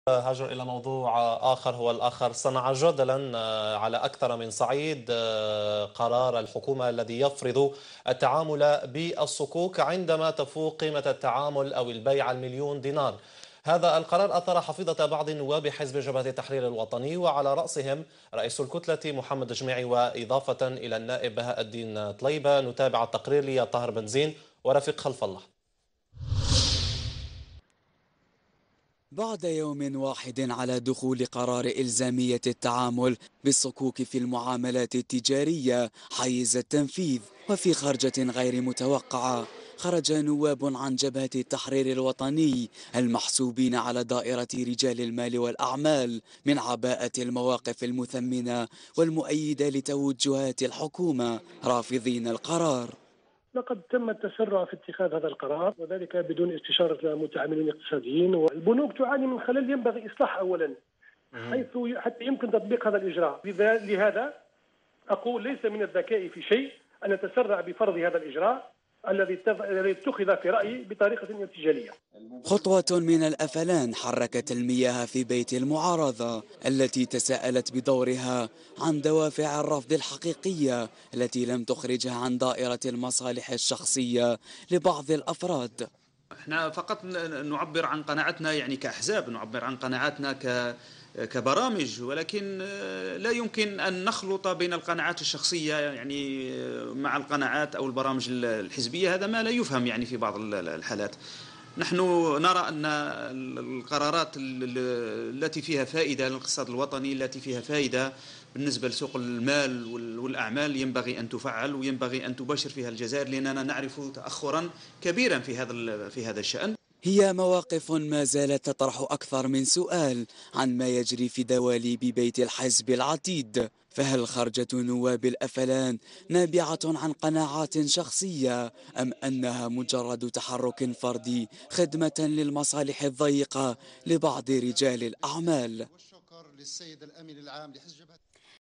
هاجر إلى موضوع آخر، هو الآخر صنع جدلا على أكثر من صعيد قرار الحكومة الذي يفرض التعامل بالصكوك عندما تفوق قيمة التعامل أو البيع المليون دينار. هذا القرار أثار حفيظة بعض نواب حزب جبهة التحرير الوطني، وعلى رأسهم رئيس الكتلة محمد جميعي، وإضافة إلى النائب بهاء الدين طليبة. نتابع التقرير لي طاهر بنزين ورفيق خلف الله. بعد يوم واحد على دخول قرار إلزامية التعامل بالصكوك في المعاملات التجارية حيز التنفيذ، وفي خرجة غير متوقعة خرج نواب عن جبهة التحرير الوطني المحسوبين على دائرة رجال المال والأعمال من عباءة المواقف المثمنة والمؤيدة لتوجهات الحكومة، رافضين القرار. لقد تم التسرع في اتخاذ هذا القرار، وذلك بدون استشارة المتعاملين الاقتصاديين، والبنوك تعاني من خلل ينبغي إصلاح أولا حيث حتى يمكن تطبيق هذا الإجراء. لهذا أقول ليس من الذكاء في شيء أن نتسرع بفرض هذا الإجراء الذي اتخذ في رأيي بطريقة ارتجالية. خطوة من الأفلان حركت المياه في بيت المعارضة التي تساءلت بدورها عن دوافع الرفض الحقيقية التي لم تخرجها عن دائرة المصالح الشخصية لبعض الأفراد. احنا فقط نعبر عن قناعتنا، يعني كأحزاب نعبر عن قناعاتنا كبرامج، ولكن لا يمكن أن نخلط بين القناعات الشخصية يعني مع القناعات أو البرامج الحزبية. هذا ما لا يفهم يعني في بعض الحالات. نحن نرى أن القرارات التي فيها فائدة للاقتصاد الوطني، التي فيها فائدة بالنسبة لسوق المال والأعمال ينبغي أن تفعل، وينبغي أن تباشر فيها الجزائر، لأننا نعرف تأخرا كبيرا في هذا الشأن. هي مواقف ما زالت تطرح أكثر من سؤال عن ما يجري في دواليب بيت الحزب العتيد، فهل خرجة نواب الأفلان نابعة عن قناعات شخصية أم أنها مجرد تحرك فردي خدمة للمصالح الضيقة لبعض رجال الأعمال؟ والشكر للسيد الأمين العام لحزب